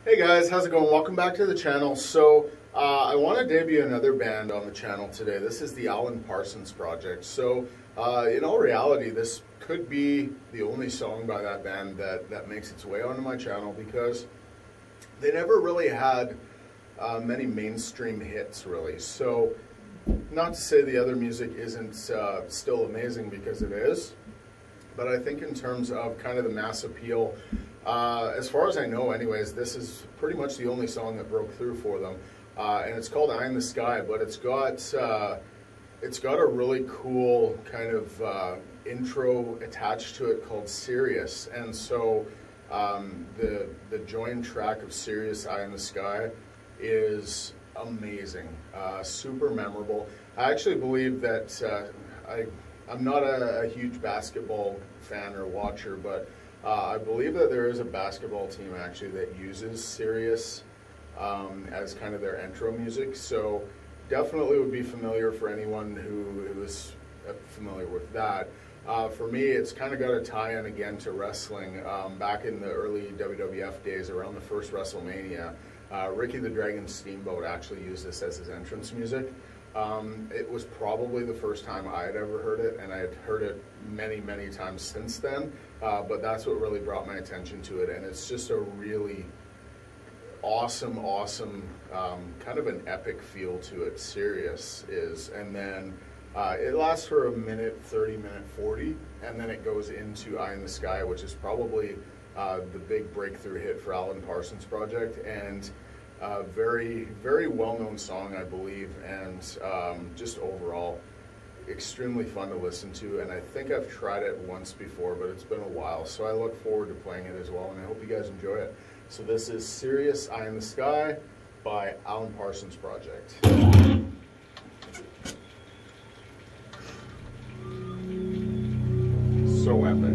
Hey guys, how's it going? Welcome back to the channel. So I want to debut another band on the channel today. This is the Alan Parsons Project. So in all reality, this could be the only song by that band that makes its way onto my channel because they never really had many mainstream hits really. So not to say the other music isn't still amazing, because it is, but I think in terms of kind of the mass appeal, as far as I know anyways, this is pretty much the only song that broke through for them. And it's called Eye in the Sky, but it's got a really cool kind of intro attached to it called Sirius. And so the joined track of Sirius, Eye in the Sky, is amazing, super memorable. I actually believe that I'm not a huge basketball fan or watcher, but I believe that there is a basketball team actually that uses Sirius as kind of their intro music. So definitely would be familiar for anyone who is familiar with that. For me, it's kind of got a tie-in again to wrestling. Back in the early WWF days, around the first WrestleMania, Ricky the Dragon Steamboat actually used this as his entrance music. It was probably the first time I had ever heard it, and I had heard it many, many times since then, but that's what really brought my attention to it, and it's just a really awesome kind of an epic feel to it, Sirius is. And then it lasts for a minute 30, minute 40, and then it goes into Eye in the Sky, which is probably the big breakthrough hit for Alan Parsons Project, and very, very well-known song, I believe, and just overall extremely fun to listen to. And I think I've tried it once before, but it's been a while, so I look forward to playing it as well, and I hope you guys enjoy it. So this is Sirius, Eye in the Sky by Alan Parsons Project. So epic.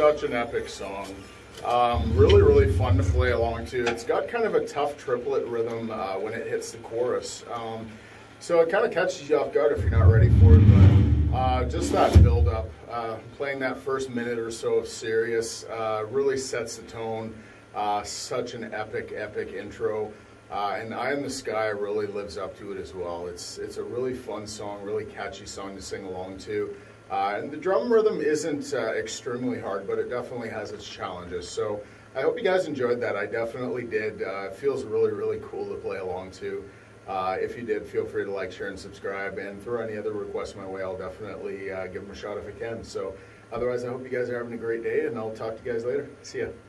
such an epic song. Really, really fun to play along to. It's got kind of a tough triplet rhythm when it hits the chorus. So it kind of catches you off guard if you're not ready for it. But just that build up, playing that first minute or so of Sirius really sets the tone. Such an epic intro. And Eye in the Sky really lives up to it as well. It's a really fun song, really catchy song to sing along to. And the drum rhythm isn't extremely hard, but it definitely has its challenges. So I hope you guys enjoyed that. I definitely did. It feels really, really cool to play along to. If you did, feel free to like, share, and subscribe. And throw any other requests my way, I'll definitely give them a shot if I can. So otherwise, I hope you guys are having a great day, and I'll talk to you guys later. See ya.